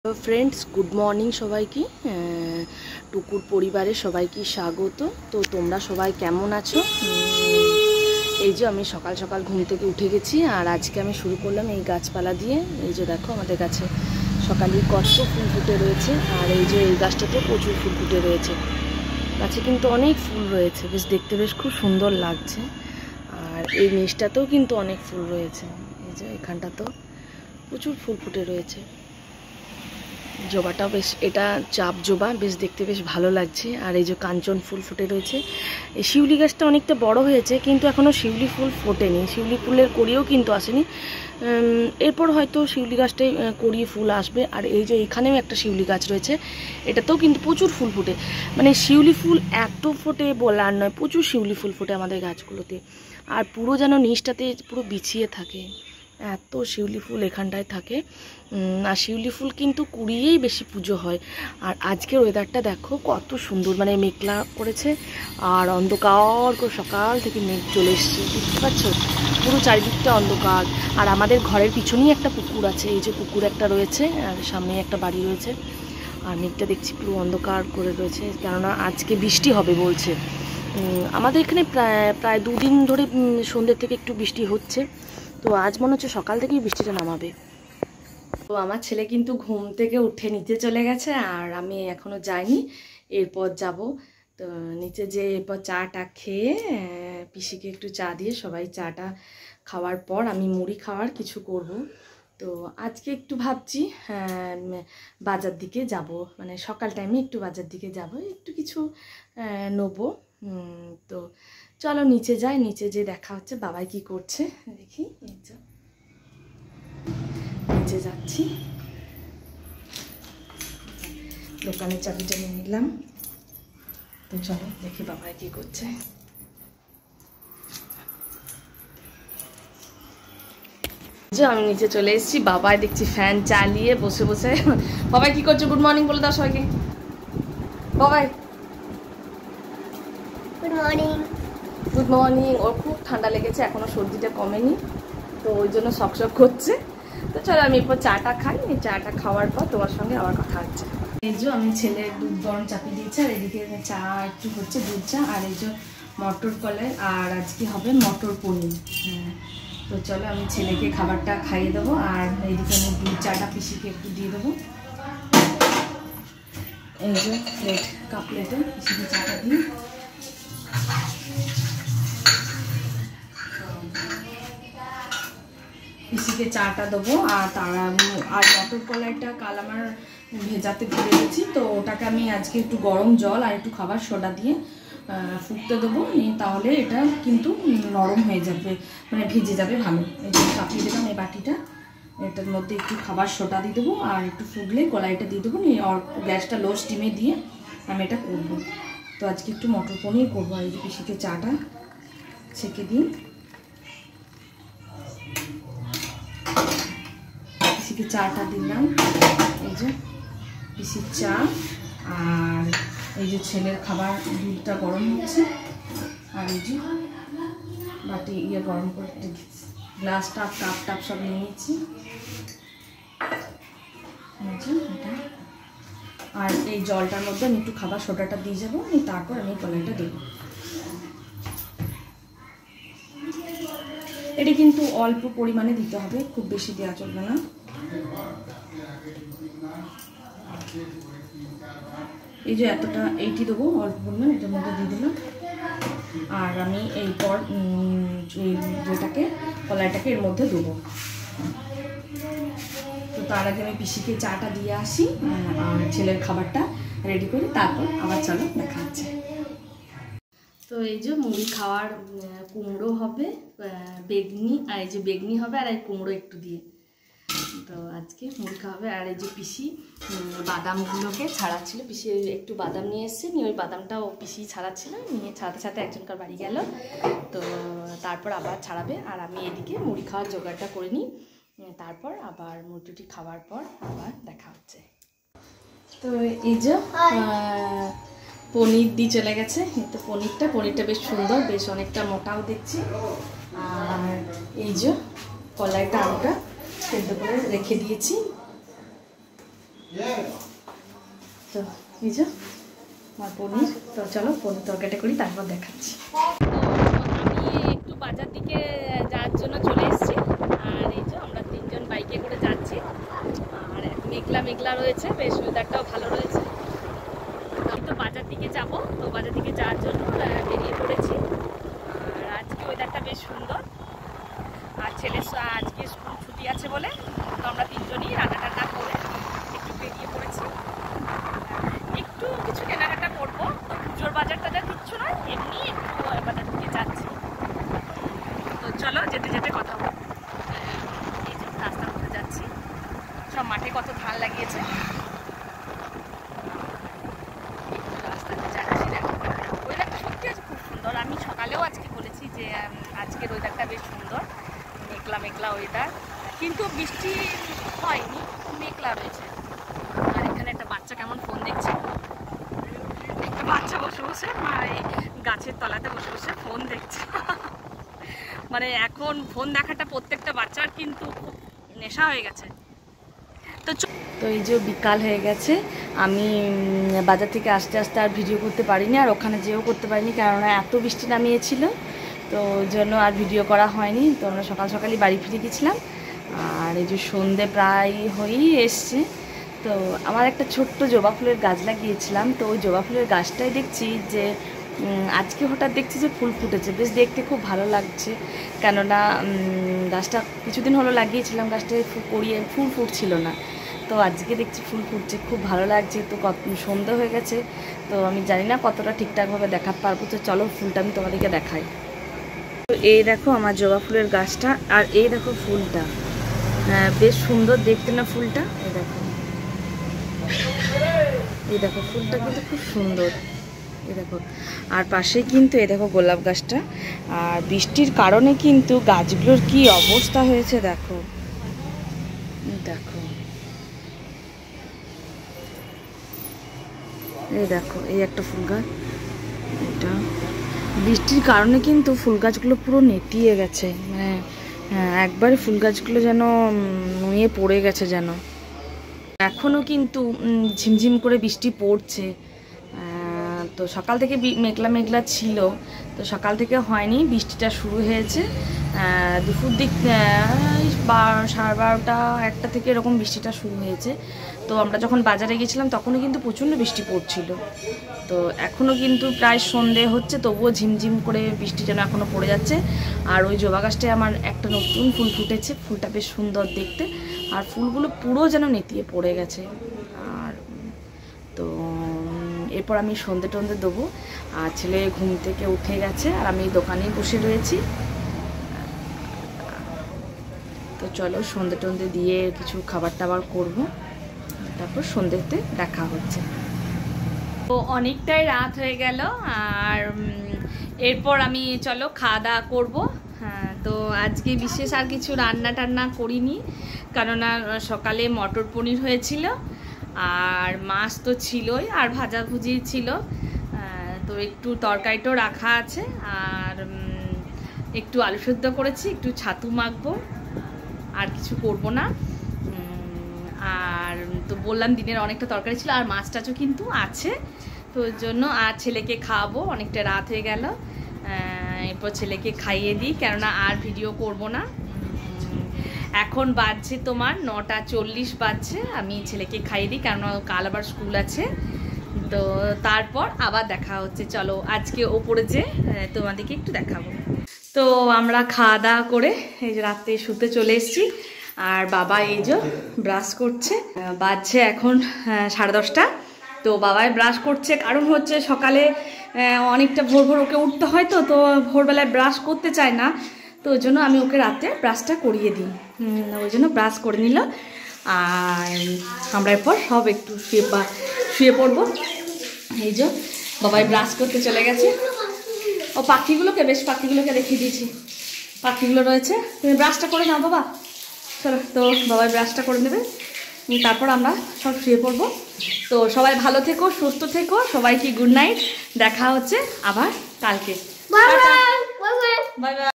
Hello friends, good morning সবাইকে। টুকুর পরিবারে সবাইকে স্বাগত। তো তোমরা সবাই কেমন আছো? এই যে আমি সকাল সকাল ঘুম থেকে উঠে গেছি, আর আজকে আমি শুরু করলাম এই গাছপালা দিয়ে। এই যে দেখো আমাদের গাছে সকালেই কত ফুল ফুটে রয়েছে, আর এই যে এই গাছটাতে প্রচুর ফুল ফুটে রয়েছে। গাছে কিন্তু অনেক ফুল রয়েছে, বেশ দেখতে বেশ খুব সুন্দর লাগছে। আর এই নিচটাতেও কিন্তু অনেক ফুল রয়েছে, এই যে এখানটাতেও প্রচুর ফুল ফুটে রয়েছে। জবাটাও বেশ, এটা চাপ জবা, বেশ দেখতে বেশ ভালো লাগছে। আর এই যে কাঞ্চন ফুল ফুটে রয়েছে। এই শিউলি গাছটা অনেকটা বড় হয়েছে, কিন্তু এখনও শিউলি ফুল ফোটেনি, শিউলি ফুলের কড়িও কিন্তু আসেনি। এরপর হয়তো শিউলি গাছটাই কড়িয়ে ফুল আসবে। আর এই যে এখানেও একটা শিউলি গাছ রয়েছে, এটাতেও কিন্তু প্রচুর ফুল ফোটে। মানে শিউলি ফুল এত ফোটে বলার নয়, প্রচুর শিউলি ফুল ফোটে আমাদের গাছগুলোতে। আর পুরো যেন নিচটাতে পুরো বিছিয়ে থাকে, এত শিউলি ফুল এখানটায় থাকে। আর শিউলি ফুল কিন্তু কুড়িয়েই বেশি পুজো হয়। আর আজকের ওয়েদারটা দেখো কত সুন্দর, মানে মেঘলা করেছে আর অন্ধকার করে সকাল থেকে মেঘ চলে এসছে, বুঝতে পারছো? পুরো চারিদিকটা অন্ধকার। আর আমাদের ঘরের পিছনেই একটা পুকুর আছে, এই যে পুকুর একটা রয়েছে, আর সামনে একটা বাড়ি রয়েছে। আর মেঘটা দেখছি পুরো অন্ধকার করে রয়েছে, কেননা আজকে বৃষ্টি হবে বলছে। আমাদের এখানে প্রায় দুদিন ধরে সন্ধ্যে থেকে একটু বৃষ্টি হচ্ছে। তো আজ মনে হচ্ছে সকাল থেকেই বৃষ্টিটা নামাবে। তো আমার ছেলে কিন্তু ঘুম থেকে উঠে নিচে চলে গেছে, আর আমি এখনও যাইনি, এরপর যাব। তো নিচে যে এরপর চাটা খেয়ে পিসিকে একটু চা দিয়ে সবাই চাটা খাওয়ার পর আমি মুড়ি খাওয়ার কিছু করব। তো আজকে একটু ভাবছি বাজার দিকে যাব, মানে সকাল টাইমে একটু বাজার দিকে যাব, একটু কিছু নেবো। তো চলো নিচে যাই, নিচে যে দেখা হচ্ছে বাবাই কি করছে দেখি। নিচে যাচ্ছি, দোকানের চাবিটা নিয়ে নিলাম। তো চলো দেখি বাবাই কি করছে। আমি নিচে চলে এসেছি, বাবাই দেখছি ফ্যান চালিয়ে বসে বসে। বাবাই কি করছো? গুড মর্নিং বলে দাও সবাইকে। Babai good morning. Good morning. ওর খুব ঠান্ডা লেগেছে, এখনো সর্দিটা কমেনি, তো ওই জন্য শক করছে। তো চলো আমি এরপর চাটা খাই, এই চাটা খাওয়ার পর তোমার সঙ্গে আবার কথা হচ্ছে। এই যে আমি ছেলে দুধ গরম চাপিয়ে দিয়েছি, আর এদিকে চা একটু হচ্ছে, দুধ চা। আর এই যে মটর কলাই, আর আজকে হবে মটর পনির। তো চলো আমি ছেলেকে খাবারটা খাইয়ে দেবো, আর এইদিকে আমি দুধ চাটা পিসিকে একটু দিয়ে দেবো। এই যে কাপ প্লেটে পিসিকে চাটা দিই। পিসিকে চাটা দেবো, আর আর মটর কলাইটা কাল আমার ভেজাতে ভুলে গেছি, তো ওটাকে আমি আজকে একটু গরম জল আর একটু খাবার সোডা দিয়ে ফুটতে দেবো, তাহলে এটা কিন্তু নরম হয়ে যাবে, মানে ভেজে যাবে ভালো। এই যে চাপিয়ে দিলাম এই বাটিটা, এটার মধ্যে একটু খাবার সোডা দিয়ে দেবো, আর একটু ফুটলে কলাইটা দিয়ে দেবো, নিয়ে গ্যাসটা লো স্টিমে দিয়ে আমি এটা করবো। তো আজকে একটু মটর পনির করবো। আর এই যে পিসিকে চাটা ছেঁকে দিই, পিসিকে চাটা দিলাম। এই যে পিসির চা, আর এই যে ছেলের খাবার, দুধটা গরম হচ্ছে, আর এই যে বাটি গরম করে গ্লাস টাপ কাপ টাপ সব নিয়ে নিচ্ছি। আর এই জলটার মধ্যে আমি একটু খাবার সোডাটা দিয়ে যাবো, তারপর আমি কলাইটা দেবো। এটা কিন্তু অল্প পরিমাণে দিতে হবে, খুব বেশি দেওয়া চলবে না। এই যে এতটা এইটি দেবো, অল্প পরিমাণ এটার মধ্যে দিয়ে দিলাম। আর আমি এরপর যেটাকে কলাইটাকে এর মধ্যে দেবো। তো তার আগে আমি পিসিকে চাটা দিয়ে আসি, আর ছেলের খাবারটা রেডি করি, তারপর আবার চলো দেখা হচ্ছে। তো এই যে মুড়ি খাওয়ার, কুমড়ো হবে, বেগনি, আর এই যে বেগনি হবে, আর এই কুমড়ো একটু দিয়ে, তো আজকে মুড়ি খাওয়া হবে। আর এই যে পিসি বাদামগুলোকে ছাড়াচ্ছিল, পিসি একটু বাদাম নিয়ে এসছে, নিয়ে ওই বাদামটাও পিসি ছাড়াচ্ছিল, নিয়ে ছাড়াতে ছাড়াতে একজনকার বাড়ি গেল, তো তারপর আবার ছাড়াবে। আর আমি এদিকে মুড়ি খাওয়ার জোগাড়টা করে নিই, তারপর আবার মুড়ি খাওয়ার পর আবার দেখা হচ্ছে। তো এই যে পনির দিয়ে চলে গেছে, তো পনিরটা বেশ সুন্দর, বেশ অনেকটা মোটাও দেখছি। আর এই যে কলাইটা, আলুটা সেদ্ধ করে রেখে দিয়েছি। তো এই যে আমার পনির, তো চলো পনির তরকারিটা করি তারপর দেখাচ্ছি। তো আমি একটু বাজার দিকে যাওয়ার জন্য চলে এসেছি, আর এই যে আমরা 3 জন বাইকে করে যাচ্ছি, আর মেঘলা মেঘলা রয়েছে, বেশ ওয়েদারটাও ভালো রয়েছে। আমি তো বাজার দিকে যাব, তো বাজার দিকে যাওয়ার জন্য বেরিয়ে পড়েছি। আর আজকে ওয়েদারটা বেশ সুন্দর, আর ছেলে আজকে স্কুল ছুটি আছে বলে তো আমরা 3 জনই রান্না টান্না করে একটু বেরিয়ে পড়েছি। একটু কিছু কেনাকাটা করবো, তো পুজোর বাজার টাজার কিচ্ছু নয়, এমনি একটু বাজার দিকে যাচ্ছি। তো চলো যেতে যেতে কথা বলবো। এই যে রাস্তার মধ্যে যাচ্ছি, সব মাঠে কত ধান লাগিয়েছে, রাস্তাতে যাচ্ছি। দেখো ওয়েদারটা সত্যি আছে খুব সুন্দর। আমি সকালেও আজকে বলেছি যে আজকের ওয়েদারটা বেশ সুন্দর, মেঘলা মেঘলা ওয়েদার, কিন্তু বৃষ্টি হয়নি, মেঘলা রয়েছে। আর এখানে একটা বাচ্চা কেমন ফোন দেখছে, একটা বাচ্চা বসে বসে এই গাছের তলাতে বসে বসে ফোন দেখছে। মানে এখন ফোন দেখাটা প্রত্যেকটা বাচ্চার কিন্তু খুব নেশা হয়ে গেছে। তো এই যে বিকাল হয়ে গেছে, আমি বাজার থেকে আসতে আসতে আর ভিডিও করতে পারিনি, আর ওখানে যেও করতে পারিনি, কেননা এত বৃষ্টি নামিয়েছিল, তো ওই জন্য আর ভিডিও করা হয়নি। তো আমরা সকাল সকালই বাড়ি ফিরে গেছিলাম, আর এই যে সন্ধে প্রায় হয়েই এসছে। তো আমার একটা ছোট্ট জবা ফুলের গাছ লাগিয়েছিলাম, তো ওই জবা ফুলের গাছটাই দেখছি যে আজকে হঠাৎ দেখছি যে ফুল ফুটেছে, বেশ দেখতে খুব ভালো লাগছে। কেননা গাছটা কিছুদিন হলো লাগিয়েছিলাম, গাছটায় ফুল ফুটছিল না, তো আজকে দেখছি ফুল ফুটছে, খুব ভালো লাগছে। তো সন্ধে হয়ে গেছে, তো আমি জানি না কতটা ঠিকঠাকভাবে দেখাতে পারবো, তো চলো ফুলটা আমি তোমাদেরকে দেখাই। তো এই দেখো আমার জবা ফুলের গাছটা, আর এই দেখো ফুলটা, বেশ সুন্দর দেখতে না ফুলটা, এই দেখো, এই দেখো ফুলটা কিন্তু খুব সুন্দর, এই দেখো। আর পাশেই কিন্তু এই দেখো গোলাপ গাছটা, আর বৃষ্টির কারণে কিন্তু গাছগুলোর কি অবস্থা হয়েছে দেখো, দেখো এই দেখো, এই একটা ফুল গাছ, এটা বৃষ্টির কারণে কিন্তু ফুল গাছগুলো পুরো নেতিয়ে গেছে, মানে একবারে ফুল গাছগুলো যেন নুয়ে পড়ে গেছে যেন। এখনও কিন্তু ঝিমঝিম করে বৃষ্টি পড়ছে, তো সকাল থেকে মেঘলা মেঘলা ছিল, তো সকাল থেকে হয়নি, বৃষ্টিটা শুরু হয়েছে দুপুর দিক 12:30 1টা থেকে এরকম বৃষ্টিটা শুরু হয়েছে। তো আমরা যখন বাজারে গেছিলাম তখনও কিন্তু প্রচণ্ড বৃষ্টি পড়ছিল, তো এখনও কিন্তু প্রায় সন্ধে হচ্ছে, তবুও ঝিমঝিম করে বৃষ্টি যেন এখনও পড়ে যাচ্ছে। আর ওই জবা গাছটায় আমার একটা নতুন ফুল ফুটেছে, ফুলটা বেশ সুন্দর দেখতে, আর ফুলগুলো পুরো যেন নেতিয়ে পড়ে গেছে। আর তো এরপর আমি সন্ধে টন্ধে দেবো, আর ছেলে ঘুম থেকে উঠে গেছে, আর আমি দোকানেই বসে রয়েছি। তো চলো সন্ধে টন্ধে দিয়ে কিছু খাবার টাবার করবো, তারপর সন্ধেতে দেখা হচ্ছে। তো অনেকটাই রাত হয়ে গেল, আর এরপর আমি চলো খাওয়া দাওয়া করবো। হ্যাঁ, তো আজকে বিশেষ আর কিছু রান্না টান্না করিনি, কেননা সকালে মটর পনির হয়েছিল, আর মাছ তো ছিলই, আর ভাজাভুজি ছিল, তো একটু তরকারিটাও রাখা আছে, আর একটু আলু সেদ্ধ করেছি, একটু ছাতু মাখবো, আর কিছু করব না। আর তো বললাম দিনের অনেকটা তরকারি ছিল, আর মাছ টাছও কিন্তু আছে, তো ওই জন্য আর ছেলেকে খাওয়াবো, অনেকটা রাত হয়ে গেল, এরপর ছেলেকে খাইয়ে দিই, কেননা আর ভিডিও করব না। এখন বাজছে তোমার 9:40 বাজছে, আমি ছেলেকে খাইয়ে দিই, কেননা কাল আবার স্কুল আছে, তো তারপর আবার দেখা হচ্ছে। চলো আজকে ওপরে যে তোমাদেরকে একটু দেখাবো। তো আমরা খাওয়া দাওয়া করে এই যে রাত্রে শুতে চলে এসেছি, আর বাবা এই যে ব্রাশ করছে, বাজছে এখন 10:30। তো বাবাই ব্রাশ করছে, কারণ হচ্ছে সকালে অনেকটা ভোর ভোর ওকে উঠতে হয়, তো তো ভোরবেলায় ব্রাশ করতে চায় না, তো ওই জন্য আমি ওকে রাতে ব্রাশটা করিয়ে দিই, ওই জন্য ব্রাশ করে নিল। আর আমরা এরপর সব একটু শুয়ে পড়বো। এই যে বাবাই ব্রাশ করতে চলে গেছে, ও পাখিগুলোকে দেখিয়ে দিয়েছি, পাখিগুলো রয়েছে, তুমি ব্রাশটা করে নাও বাবা, চলো। তো বাবাই ব্রাশটা করে নেবে, তারপর আমরা সব শুয়ে পড়বো। তো সবাই ভালো থেকো, সুস্থ থেকো, সবাইকে গুড নাইট, দেখা হচ্ছে আবার কালকে, বাই বাই।